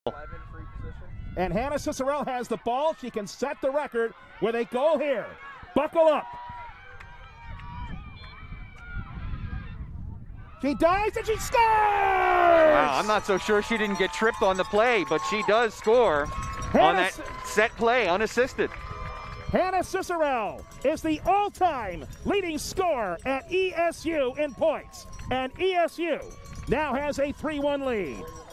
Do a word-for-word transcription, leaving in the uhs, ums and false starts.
And Hana Cicerelle has the ball. She can set the record with a goal here. Buckle up. She dives and she scores! Wow, I'm not so sure she didn't get tripped on the play, but she does score Hana on that set play, unassisted. Hana Cicerelle is the all-time leading scorer at E S U in points. And E S U now has a three one lead.